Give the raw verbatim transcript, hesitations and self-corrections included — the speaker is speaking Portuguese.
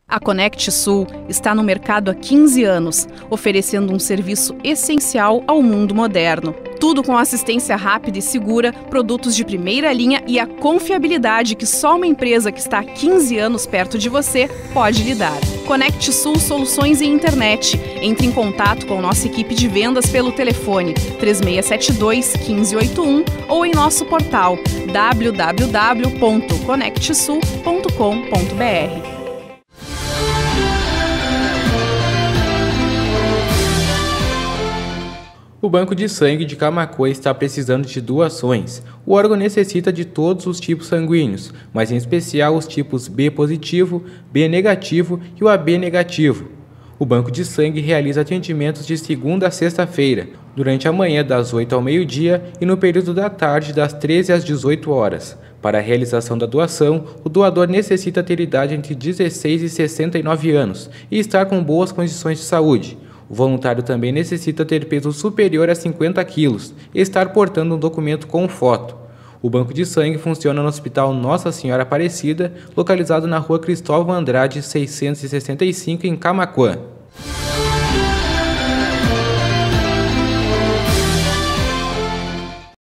A Conect Sul está no mercado há quinze anos, oferecendo um serviço essencial ao mundo moderno. Tudo com assistência rápida e segura, produtos de primeira linha e a confiabilidade que só uma empresa que está há quinze anos perto de você pode lhe dar. Conect Sul Soluções em Internet. Entre em contato com nossa equipe de vendas pelo telefone três seis sete dois, um cinco oito um ou em nosso portal w w w ponto conect sul ponto com ponto b r. O Banco de Sangue de Camaquã está precisando de doações. O órgão necessita de todos os tipos sanguíneos, mas em especial os tipos B positivo, B negativo e o A B negativo. O Banco de Sangue realiza atendimentos de segunda a sexta-feira, durante a manhã das oito ao meio-dia e no período da tarde das treze às dezoito horas. Para a realização da doação, o doador necessita ter idade entre dezesseis e sessenta e nove anos e estar com boas condições de saúde. O voluntário também necessita ter peso superior a cinquenta quilos e estar portando um documento com foto. O Banco de Sangue funciona no Hospital Nossa Senhora Aparecida, localizado na Rua Cristóvão Andrade, seiscentos e sessenta e cinco, em Camaquã.